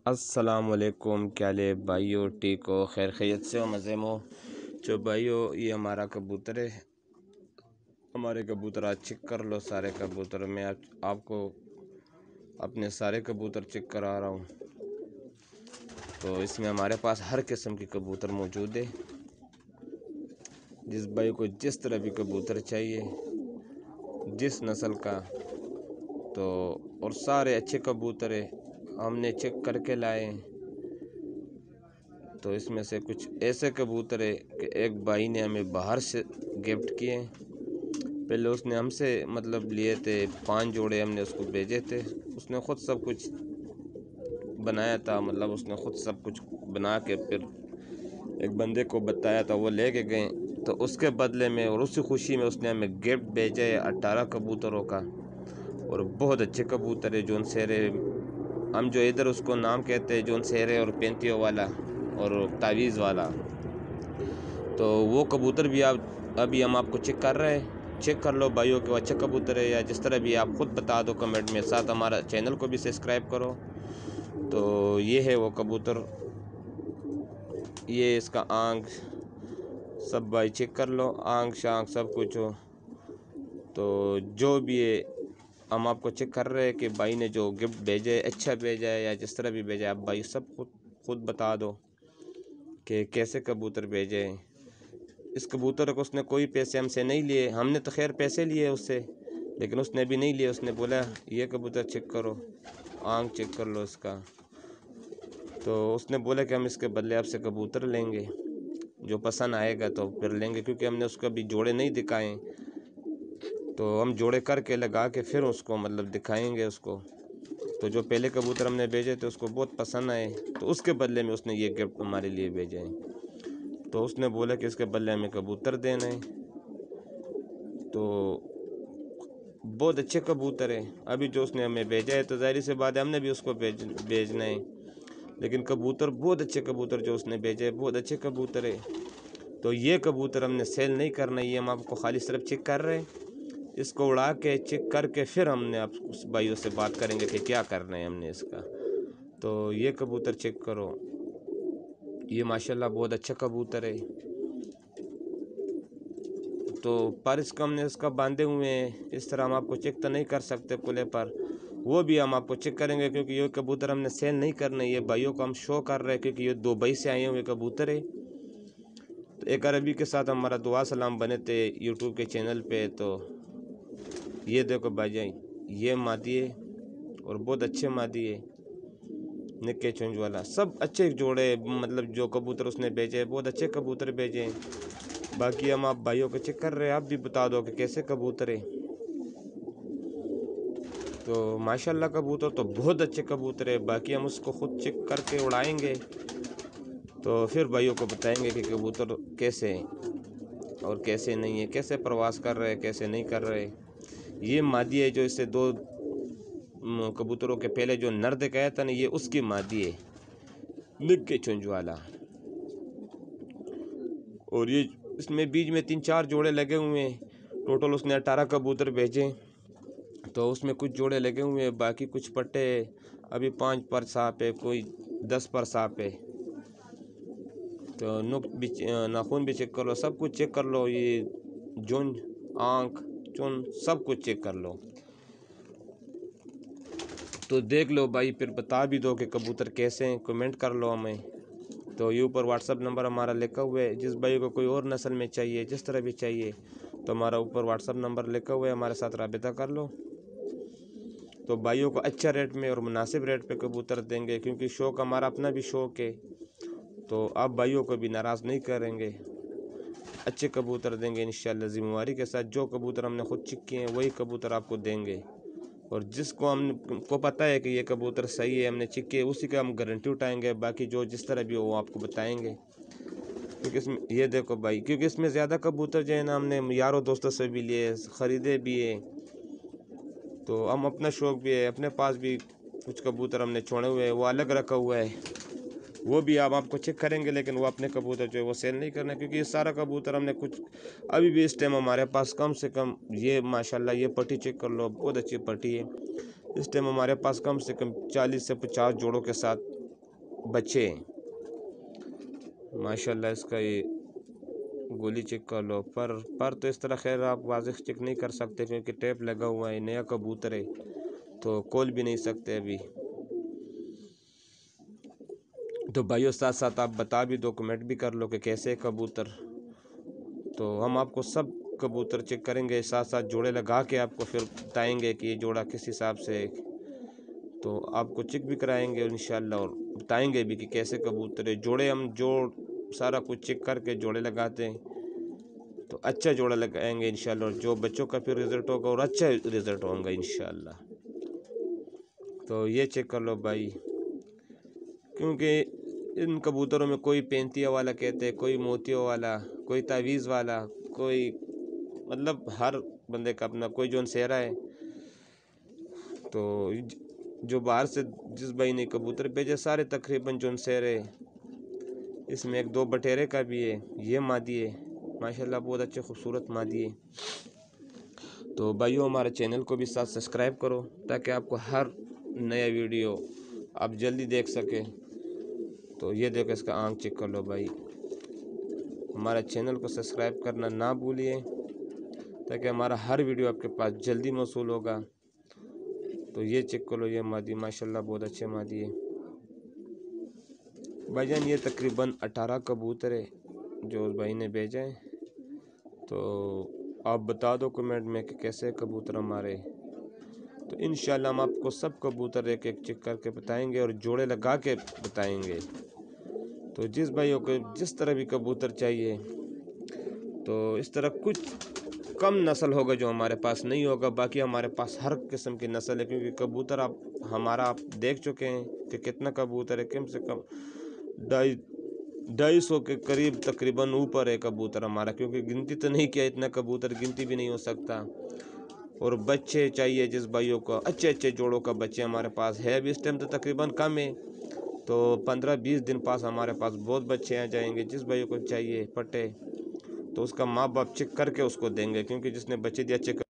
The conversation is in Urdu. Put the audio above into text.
السلام علیکم، کیا لے بھائیو؟ ٹھیک ہو؟ خیر خیریت سے ہو؟ مزے میں ہو؟ جو بھائیو یہ ہمارا کبوتر ہے، ہمارے کبوتر آج چیک کر لو سارے کبوتر۔ میں آپ کو اپنے سارے کبوتر چیک کرا رہا ہوں۔ تو اس میں ہمارے پاس ہر قسم کی کبوتر موجود ہے، جس بھائی کو جس طرح بھی کبوتر چاہیے، جس نسل کا، تو اور سارے اچھے کبوتر ہے، ہم نے چیک کر کے لائے ہیں۔ تو اس میں سے کچھ ایسے کبوتر ہے کہ ایک بھائی نے ہمیں باہر سے گفٹ کیے۔ پہلے اس نے ہم سے لیے تھے 5 جوڑے، ہم نے اس کو بھیجے تھے۔ اس نے خود سب کچھ بنایا تھا، اس نے خود سب کچھ بنا کے پھر ایک بندے کو بتایا تھا، وہ لے کے گئے۔ تو اس کے بدلے میں اور اسی خوشی میں اس نے ہمیں گفٹ بھیجا ہے 18 کبوتروں کا، اور بہت اچھے کبوتر ہے، جون سیرے، ہم جو ادھر اس کو نام کہتے ہیں جون سیرے اور پینتیو والا اور تعویذ والا۔ تو وہ کبوتر بھی ابھی ہم آپ کو چیک کر رہے ہیں، چیک کر لو بھائیوں کہ وہ اچھا کبوتر ہے یا جس طرح بھی، آپ خود بتا دو کمنٹ میں، ساتھ ہمارا چینل کو بھی سبسکرائب کرو۔ تو یہ ہے وہ کبوتر، یہ اس کا آنکھ سب بھائی چیک کر لو، آنکھ شانکھ سب کچھ ہو۔ تو جو بھی ہے ہم آپ کو چیک کر رہے ہیں کہ بھائی نے جو گفٹ بھیجا ہے اچھا بھیجا ہے یا جس طرح بھی بھیجا ہے، آپ بھائی سب خود بتا دو کہ کیسے کبوتر بھیجے ہیں۔ اس کبوتر کو اس نے کوئی پیسے ہم سے نہیں لیے، ہم نے تو خیر پیسے لیے اس سے، لیکن اس نے بھی نہیں لیے۔ اس نے بولا یہ کبوتر چیک کرو، آنکھ چیک کر لو اس کا۔ تو اس نے بولا کہ ہم اس کے بدلے آپ سے کبوتر لیں گے، جو پسند آئے گا تو پھر لیں گے، کیونکہ ہم نے اس کو ابھی جوڑے نہیں دکھائے، تو ہم جوڑے کر کے لگا کے پھر اس کو دکھائیں گے اس کو۔ تو جو پہلے کبوتر ہم نے بھیجے تھے اس کو بہت پسند آئے، تو اس کے بدلے میں اس نے یہ گفٹ ہمارے لیے بھیجے ہیں۔ تو اس نے بولا کہ اس کے بدلے ہمیں کبوتر دینا ہے۔ تو بہت اچھے کبوتر ہیں، ابھی جو اس نے ہمیں بھیجا ہے تو ظاہر سی بات ہے ہم نے بھی اس کو بھیجنا ہے، لیکن کبوتر بہت اچھے کبوتر جو اس نے بھیجے بہت اچھے کبوتر ہے۔ تو یہ کبوتر ہم نے سیل نہیں کرنا، یہ ہم آپ کو خالی صرف چیک کر رہے ہیں۔ اس کو اڑا کے چیک کر کے پھر ہم نے آپ اس بھائیوں سے بات کریں گے کہ کیا کرنا ہے ہم نے اس کا۔ تو یہ کبوتر چیک کرو، یہ ماشاءاللہ بہت اچھا کبوتر ہے۔ تو پر اس کو ہم نے اس کا باندھے ہوئے ہیں، اس طرح ہم آپ کو چیک تو نہیں کر سکتے کھلے پر، وہ بھی ہم آپ کو چیک کریں گے، کیونکہ یہ کبوتر ہم نے سیل نہیں کرنا، یہ بھائیوں کو ہم شو کر رہے ہیں، کیونکہ یہ 2 بھائی سے آئے ہوئے کبوتر ہے۔ تو ایک عربی کے ساتھ ہمارا دعا سلام بنے تھے یوٹیوب کے چینل پہ۔ تو یہ دیکھو بھائی جان، یہ مادی ہے اور بہت اچھے مادی ہے، نکے چونج والا، سب اچھے جوڑے، جو کبوتر اس نے بھیجے بہت اچھے کبوتر بھیجے ہیں۔ باقی ہم آپ بھائیوں کو چیک کر رہے ہیں، آپ بھی بتا دو کہ کیسے کبوتر ہے۔ تو ماشاءاللہ کبوتر تو بہت اچھے کبوتر ہے، باقی ہم اس کو خود چیک کر کے اڑائیں گے، تو پھر بھائیوں کو بتائیں گے کہ کبوتر کیسے ہیں اور کیسے نہیں ہے، کیسے پرواز کر رہے ہیں، کیسے نہیں کر رہے۔ یہ مادی ہے جو اس سے 2 کبوتروں کے پہلے جو نر دکھایا تھا نا، یہ اس کی مادی ہے، نکے چونج والا۔ اور یہ اس میں بیچ میں 3-4 جوڑے لگے ہوئے ہیں، ٹوٹل اس نے 18 کبوتر بھیجے، تو اس میں کچھ جوڑے لگے ہوئے ہیں، باقی کچھ پٹے ابھی 5 پر صاف ہے، کوئی 10 پر صاف ہے۔ تو ناخون بھی چیک کر لو، سب کچھ چیک کر لو، یہ جون، آنکھ، چون، سب کچھ چیک کر لو۔ تو دیکھ لو بھائی، پھر بتا بھی دو کہ کبوتر کیسے ہیں، کمنٹ کر لو ہمیں۔ تو یہ اوپر واٹس ایپ نمبر ہمارا لکھا ہوا ہے، جس بھائی کو کوئی اور نسل میں چاہیے، جس طرح بھی چاہیے، تو ہمارا اوپر واٹس ایپ نمبر لکھا ہوا ہے، ہمارے ساتھ رابطہ کر لو۔ تو بھائیوں کو اچھا ریٹ میں اور مناسب ریٹ پہ کبوتر دیں گے، کیونکہ شوق ہمارا اپنا بھی شوق ہے، تو آپ بھائیوں کو بھی ناراض نہیں کریں گے، اچھے کبوتر دیں گے انشاءاللہ ذمہ داری کے ساتھ۔ جو کبوتر ہم نے خود چیک کیے ہیں وہی کبوتر آپ کو دیں گے، اور جس کو ہم کو پتہ ہے کہ یہ کبوتر صحیح ہے، ہم نے چیک کیے، اسی کا ہم گارنٹی اٹھائیں گے، باقی جو جس طرح بھی ہو وہ آپ کو بتائیں گے۔ کیونکہ اس میں یہ دیکھو بھائی، کیونکہ اس میں زیادہ کبوتر جو ہے نا ہم نے یاروں دوستوں سے بھی لیے، خریدے بھی ہے، تو ہم اپنا شوق بھی ہے، اپنے پاس بھی کچھ کبوتر ہم نے چھوڑے ہوئے ہیں، وہ الگ رکھا ہوا ہے، وہ بھی آپ کو چیک کریں گے، لیکن وہ اپنے کبوتر جو ہے وہ سیل نہیں کرنا، کیونکہ یہ سارا کبوتر ہم نے کچھ ابھی بھی اس ٹائم ہمارے پاس کم سے کم، یہ ماشاءاللہ یہ پٹی چیک کر لو، بہت اچھی پٹی ہے، اس ٹائم ہمارے پاس کم سے کم 40 سے 50 جوڑوں کے ساتھ बच्चे हैं माशाल्लाह। इसका ये गोली चेक कर लो। पर तो इस तरह खैर आप वाज़िह चेक नहीं कर सकते क्योंकि टेप लगा हुआ है, नया कबूतर है तो खोल भी नहीं सकते अभी। तो भाइयों साथ साथ आप बता भी दो, कमेंट भी कर लो कि कैसे कबूतर। तो हम आपको सब कबूतर चेक करेंगे, साथ साथ जोड़े लगा के आपको फिर बताएंगे कि ये जोड़ा किस हिसाब से है। तो आपको चेक भी कराएंगे इंशाल्लाह और बताएंगे भी कि कैसे कबूतर है। जोड़े हम जोड़ सारा कुछ चेक करके जोड़े लगाते हैं तो अच्छा जोड़ा लगाएंगे इंशाल्लाह, और जो बच्चों का फिर रिज़ल्ट होगा और अच्छा रिज़ल्ट होगा इंशाल्लाह। तो ये चेक कर लो भाई, क्योंकि इन कबूतरों में कोई पैंतिया वाला कहते हैं, कोई मोतियों वाला, कोई तावीज़ वाला, कोई मतलब हर बंदे का अपना, कोई जोन सेहरा है। तो जो बाहर से जिस भाई ने कबूतर भेजे सारे तकरीबन जोन सेहरे, इसमें एक दो बटेरे का भी है। ये मादी है माशाल्लाह, बहुत अच्छे खूबसूरत मादी है। तो भाइयों हमारे चैनल को भी साथ सब्सक्राइब करो ताकि आपको हर नया वीडियो आप जल्दी देख सके। तो ये देखो इसका आंख चेक कर लो भाई। हमारे चैनल को सब्सक्राइब करना ना भूलिए ताकि हमारा हर वीडियो आपके पास जल्दी मौसूल होगा। तो ये चेक कर लो, ये मादी माशाल्लाह बहुत अच्छे मादी है भाईजान। ये तकरीबन 18 कबूतर है जो उस भाई ने भेजा है। तो आप बता दो कमेंट में कि कैसे कबूतर हमारे। तो इंशाल्लाह हम आपको सब कबूतर एक एक चेक करके बताएंगे और जोड़े लगा के बताएंगे। तो जिस भाइयों को जिस तरह भी कबूतर चाहिए, तो इस तरह कुछ कम नस्ल होगा जो हमारे पास नहीं होगा, बाकी हमारे पास हर किस्म की नस्ल है। क्योंकि कबूतर आप देख चुके हैं कि कितना कबूतर है, कम से कम 250 के करीब तकरीबन ऊपर है कबूतर हमारा, क्योंकि गिनती तो नहीं किया, इतना कबूतर गिनती भी नहीं हो सकता। और बच्चे चाहिए जिस भाइयों को, अच्छे अच्छे जोड़ों का बच्चे हमारे पास है। अभी इस टाइम तो तकरीबन कम है, तो 15-20 दिन पास हमारे पास बहुत बच्चे आ जाएंगे। जिस भाइयों को चाहिए पटे तो उसका माँ बाप चेक करके उसको देंगे, क्योंकि जिसने बच्चे दिए अच्छे